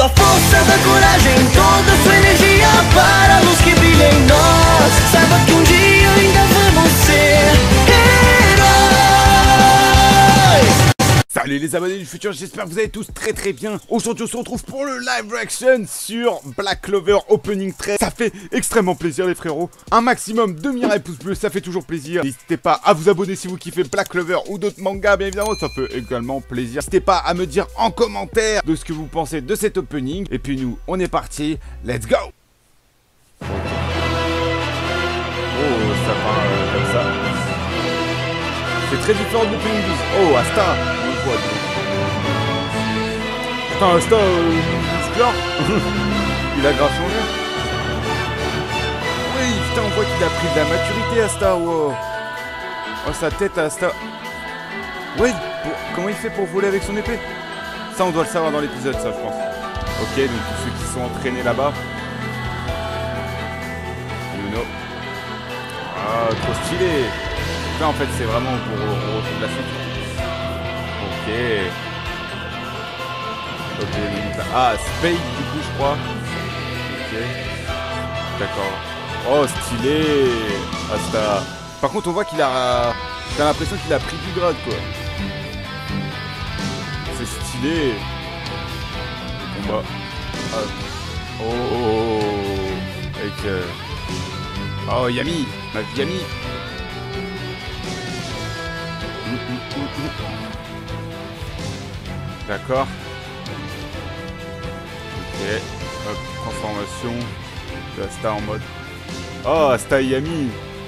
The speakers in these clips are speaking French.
a força da coragem, toda a sua energia para a luz que brilha em nós. Saiba que um dia ainda vamos ser heróis. Salut les abonnés du futur, j'espère que vous allez tous très bien. Aujourd'hui on se retrouve pour le live reaction sur Black Clover Opening 13. Ça fait extrêmement plaisir les frérots. Un maximum de miras et pouces bleus, ça fait toujours plaisir. N'hésitez pas à vous abonner si vous kiffez Black Clover ou d'autres mangas, bien évidemment, ça fait également plaisir. N'hésitez pas à me dire en commentaire de ce que vous pensez de cet opening. Et puis nous, on est parti, let's go. Oh, ça part comme ça. C'est très différent de l'opening 12. Oh, Asta. Putain, Asta, musculaire. Il a grave changé. Oui, putain, on voit qu'il a pris de la maturité, Asta. Wow. Oh, sa tête, Asta. Ouais, comment il fait pour voler avec son épée? Ça, on doit le savoir dans l'épisode, ça, je pense. Ok, donc tous ceux qui sont entraînés là-bas. Yuno. Ah, trop stylé. Là, en fait, c'est vraiment pour retour de la suite. Ok. Ok. Ah, Spade, du coup, je crois. Ok. D'accord. Oh, stylé. Asta. Par contre, on voit qu'il a... T'as l'impression qu'il a pris du grade, quoi. C'est stylé. Le combat. Ah. Oh. Avec... Oh, Yami. Ma Yami. D'accord. Ok. Hop, transformation de Asta en mode. Oh, Asta Yami.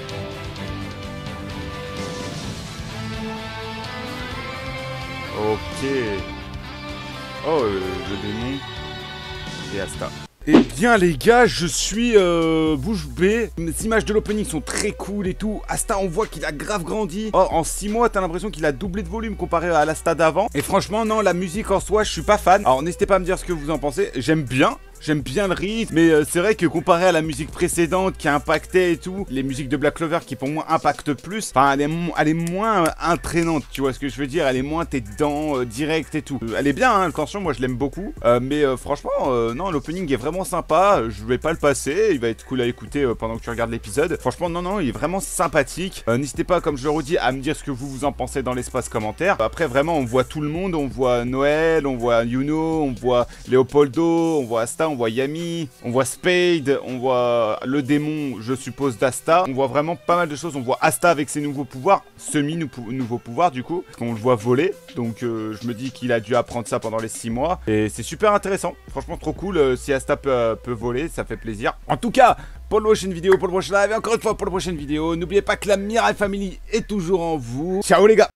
Ok. Oh, le démon. Et Asta. Eh bien les gars, je suis bouche bée. Les images de l'opening sont très cool et tout. Asta, on voit qu'il a grave grandi. Oh, en 6 mois, t'as l'impression qu'il a doublé de volume comparé à l'Asta d'avant. Et franchement, non, la musique en soi, je suis pas fan. Alors n'hésitez pas à me dire ce que vous en pensez. J'aime bien le rythme, mais c'est vrai que comparé à la musique précédente qui impactait et tout, les musiques de Black Clover qui pour moi impactent plus, enfin elle est moins entraînante, tu vois ce que je veux dire, elle est moins t'es dedans, direct et tout. Elle est bien, hein, attention, moi je l'aime beaucoup, mais franchement, non, l'opening est vraiment sympa, je vais pas le passer, il va être cool à écouter pendant que tu regardes l'épisode. Franchement, non, il est vraiment sympathique. N'hésitez pas, comme je le redis, à me dire ce que vous en pensez dans l'espace commentaire. Après, vraiment, on voit tout le monde, on voit Noël, on voit Yuno, on voit Leopoldo, on voit Asta, on voit Yami, on voit Spade, on voit le démon, je suppose, d'Asta. On voit vraiment pas mal de choses. On voit Asta avec ses nouveaux pouvoirs, semi-nouveaux pouvoirs du coup, parce qu'on le voit voler. Donc je me dis qu'il a dû apprendre ça pendant les 6 mois. Et c'est super intéressant. Franchement, trop cool. Si Asta peut voler, ça fait plaisir. En tout cas, pour la prochaine vidéo, pour le prochain live, et encore une fois pour la prochaine vidéo, n'oubliez pas que la Mirai Family est toujours en vous. Ciao les gars!